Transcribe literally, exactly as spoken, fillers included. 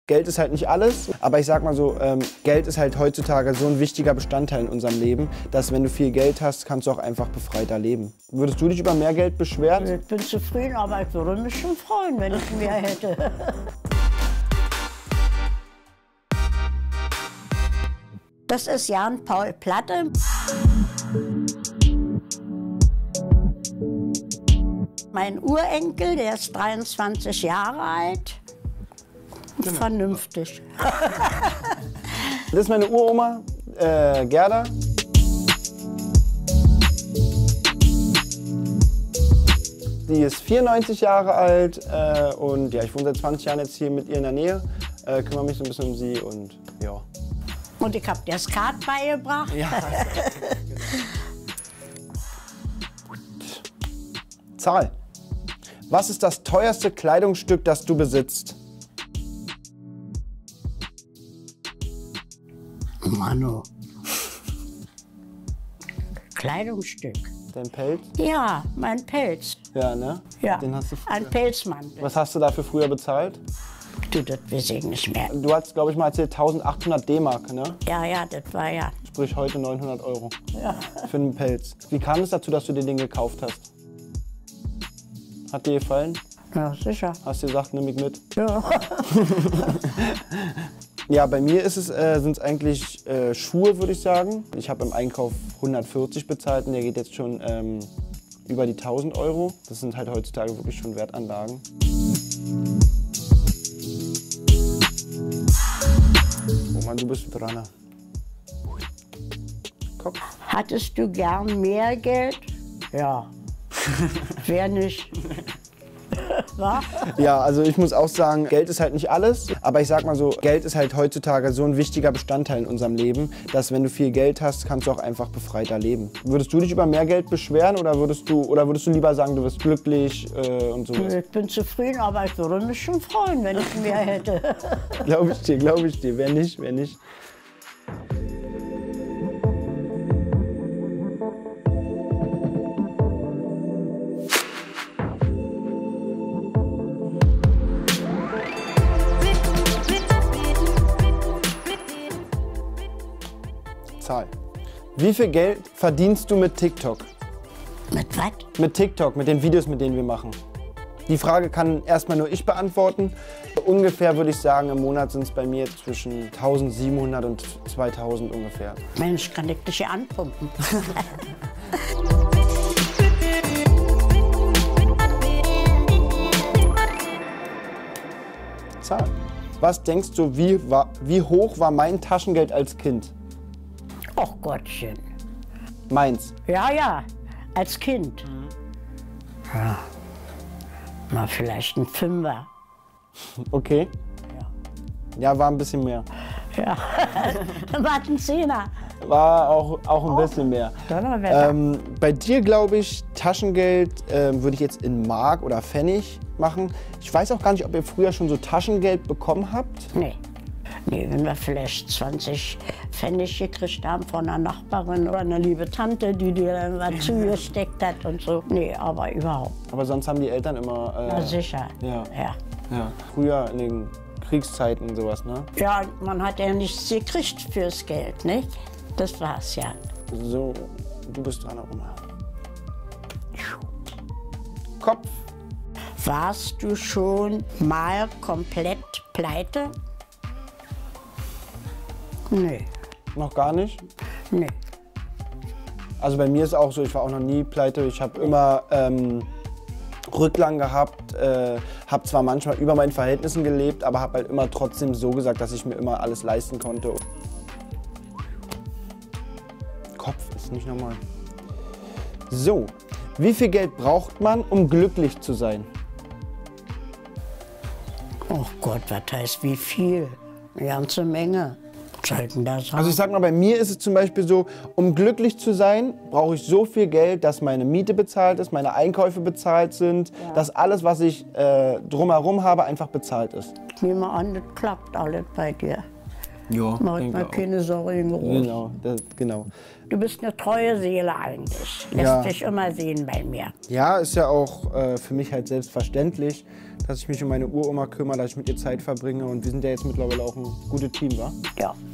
Geld ist halt nicht alles, aber ich sag mal so, ähm, Geld ist halt heutzutage so ein wichtiger Bestandteil in unserem Leben, dass wenn du viel Geld hast, kannst du auch einfach befreiter leben. Würdest du dich über mehr Geld beschweren? Ich bin zufrieden, aber ich würde mich schon freuen, wenn ich mehr hätte. Das ist Jan Paul Platte. Mein Urenkel, der ist dreiundzwanzig Jahre alt. Genau. Vernünftig. Das ist meine Uroma, äh, Gerda. Die ist vierundneunzig Jahre alt äh, und ja, ich wohne seit zwanzig Jahren jetzt hier mit ihr in der Nähe, äh, kümmere mich so ein bisschen um sie und ja. Und ich habe dir Skat beigebracht. Ja. Zahl. Was ist das teuerste Kleidungsstück, das du besitzt? Manu. Kleidungsstück. Dein Pelz? Ja, mein Pelz. Ja, ne? Ja, Den hast du ein Pelzmantel. Was hast du dafür früher bezahlt? Du, das weiß ich nicht mehr. Du hast, glaube ich, mal erzählt, eintausendachthundert D-Mark, ne? Ja, ja, das war ja. Sprich heute neunhundert Euro Ja. für einen Pelz. Wie kam es dazu, dass du dir den gekauft hast? Hat dir gefallen? Ja, sicher. Hast du gesagt, nimm mich mit? Ja. Ja, bei mir ist es, äh, sind es eigentlich äh, Schuhe, würde ich sagen. Ich habe im Einkauf hundertvierzig bezahlt und der geht jetzt schon ähm, über die tausend Euro. Das sind halt heutzutage wirklich schon Wertanlagen. Oh Mann, du bist dran. Kopf. Hattest du gern mehr Geld? Ja. Wer nicht? Was? Ja, also ich muss auch sagen, Geld ist halt nicht alles, aber ich sag mal so, Geld ist halt heutzutage so ein wichtiger Bestandteil in unserem Leben, dass wenn du viel Geld hast, kannst du auch einfach befreiter leben. Würdest du dich über mehr Geld beschweren oder würdest du, oder würdest du lieber sagen, du bist glücklich äh, und so? Ich bin zufrieden, aber ich würde mich schon freuen, wenn ich mehr hätte. Glaube ich dir, glaube ich dir. Wer nicht, wer nicht. Zahl. Wie viel Geld verdienst du mit TikTok? Mit was? Mit TikTok, mit den Videos, mit denen wir machen. Die Frage kann erstmal nur ich beantworten. Ungefähr würde ich sagen, im Monat sind es bei mir zwischen eintausendsiebenhundert und zweitausend ungefähr. Mensch, kann ich dich hier anpumpen? Zahl. Was denkst du, wie, war, wie hoch war mein Taschengeld als Kind? Och Gottchen. Meins. Ja, ja, als Kind. Ja. Mal vielleicht ein Fünfer. Okay. Ja. Ja, war ein bisschen mehr. Ja, dann war es ein Zehner. War auch, auch ein bisschen mehr. Donnerwetter. Ähm, bei dir glaube ich, Taschengeld äh, würde ich jetzt in Mark oder Pfennig machen. Ich weiß auch gar nicht, ob ihr früher schon so Taschengeld bekommen habt. Nee. Nee, wenn wir vielleicht zwanzig Pfennig gekriegt haben von einer Nachbarin oder einer liebe Tante, die dir dann was zugesteckt hat und so. Nee, aber überhaupt. Aber sonst haben die Eltern immer... Äh, Na sicher. Ja. Ja. Ja. Früher in den Kriegszeiten und sowas, ne? Ja, man hat ja nichts gekriegt fürs Geld, nicht? Das war's ja. So, du bist dran, Oma. Kopf. Warst du schon mal komplett pleite? Nee. Noch gar nicht? Nee. Also bei mir ist auch so, ich war auch noch nie pleite. Ich habe immer ähm, Rücklagen gehabt, äh, habe zwar manchmal über meinen Verhältnissen gelebt, aber habe halt immer trotzdem so gesagt, dass ich mir immer alles leisten konnte. Kopf ist nicht normal. So, wie viel Geld braucht man, um glücklich zu sein? Oh Gott, was heißt wie viel? Eine ganze Menge. Sollten das Also ich sag mal, bei mir ist es zum Beispiel so, um glücklich zu sein, brauche ich so viel Geld, dass meine Miete bezahlt ist, meine Einkäufe bezahlt sind, ja. Dass alles, was ich äh, drumherum habe, einfach bezahlt ist. Ich nehme an, das klappt alles bei dir. Ja, Macht mal keine Sorgen groß. Genau, das, genau. Du bist eine treue Seele eigentlich. Lässt Ja. dich immer sehen bei mir. Ja, ist ja auch äh, für mich halt selbstverständlich, dass ich mich um meine Uroma kümmere, dass ich mit ihr Zeit verbringe und wir sind ja jetzt mittlerweile auch ein gutes Team, wa? Ja.